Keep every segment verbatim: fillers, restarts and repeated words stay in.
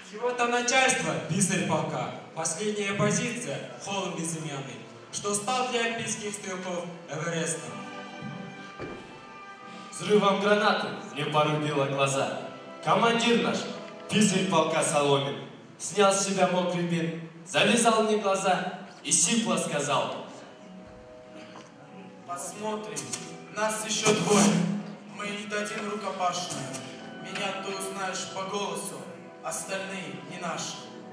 Чего там начальство, писарь полка? Последняя позиция, холм безымянный, что стал для альпийских стрелков Эверестом. Взрывом гранаты мне порубило глаза. Командир наш, писарь полка Соломин, снял с себя мокрый бинт, завязал мне глаза и сипло сказал: посмотрим, нас еще двое, мы не дадим рукопашную. Меня ты узнаешь по голосу, остальные не наши.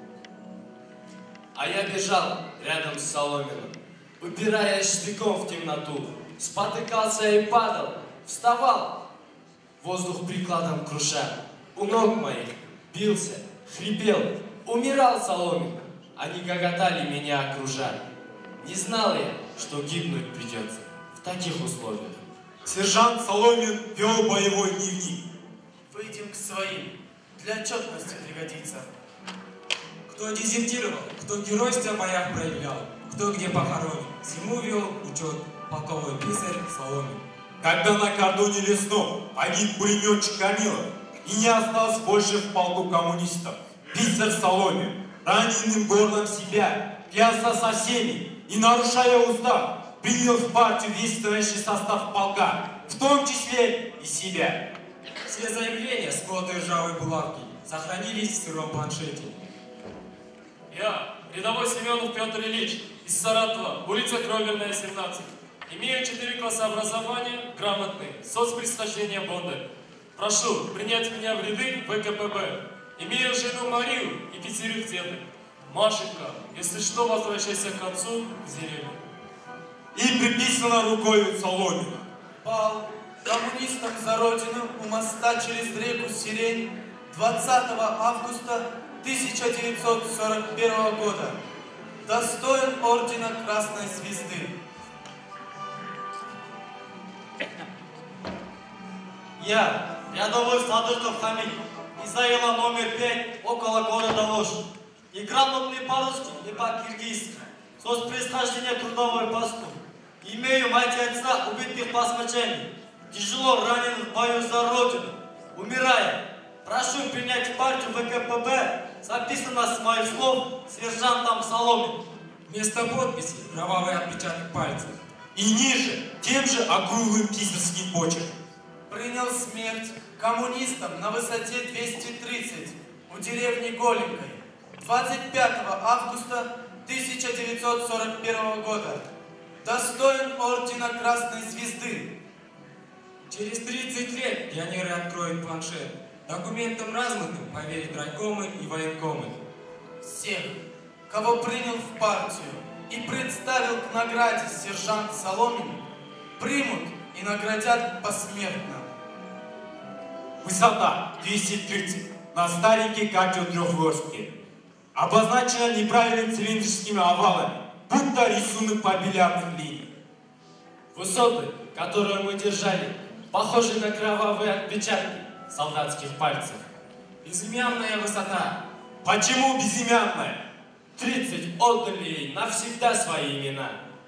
А я бежал рядом с Соломиным, упираясь штыком в темноту, спотыкался и падал, вставал, воздух прикладом круша, у ног моих бился, хрипел, умирал Соломин, они гоготали меня окружа. Не знал я, что гибнуть придется в таких условиях. Сержант Соломин вел боевой дневник. Выйдем к своим, для отчетности пригодится. Кто дезертировал, кто геройство в боях проявлял, кто где похоронен, всему вел учет полковой писарь Соломин. Когда на кордоне лесном погиб пулеметчик Камилов, и не осталось больше в полку коммунистов, писарь Соломин раненым горлом себя клялся со всеми и, нарушая устав, принял в партию весь стоящий состав полка, в том числе и себя. Все заявления, сколотые ржавой булавки, сохранились в сыром планшете. Я, рядовой Семенов Петр Ильич, из Саратова, улица Кровельная, семнадцать. Имею четыре класса образования, грамотный, соцпроисхождение Бондарь. Прошу принять меня в ряды ВКПБ. Имею жену Марию и пятерых деток. Машенька, если что, возвращайся к отцу в деревню. И приписано рукою Соломина. Пал коммунистам за родину у моста через реку Сирень двадцатого августа тысяча девятьсот сорок первого года. Достоин ордена Красной Звезды. Я, рядовой Садыков Хамид, из аэла номер пять, около города Ложь. Неграмотный по-русски и по-киргизски, соцпроисхождение трудовой посту. Имею мать и отца, убитых по смачанию, тяжело раненых в бою за родину. Умирая, прошу принять в партию ВКПБ, записано с моих слов сержантом Соломиным. Вместо подписи кровавый отпечаток пальцев. И ниже тем же округлым писарским почерком. Принял смерть коммунистам на высоте двести тридцать у деревни Голенькой двадцать пятого августа тысяча девятьсот сорок первого года. Достоин ордена Красной Звезды. Через тридцать лет пионеры откроют планшет. Документам размытым поверят райкомы и военкомы. Всех, кого принял в партию и представил к награде сержант Соломин, примут и наградят посмертно. Высота двести тридцать на старенькой карте трехверстки. Обозначена неправильными цилиндрическими овалами, будто рисунок по бильярдных линий. Высоты, которые мы держали, похожи на кровавые отпечатки солдатских пальцев. Безымянная высота. Почему безымянная? Тридцать отдали ей навсегда свои имена.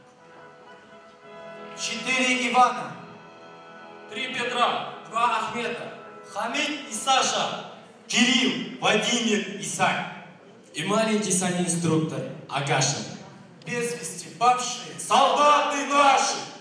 Четыре Ивана. Три Петра. Два Ахмета. Хамид и Саша. Кирилл, Владимир и Сань. И маленький санинструктор Агашин. Без вести павшие. Солдаты наши!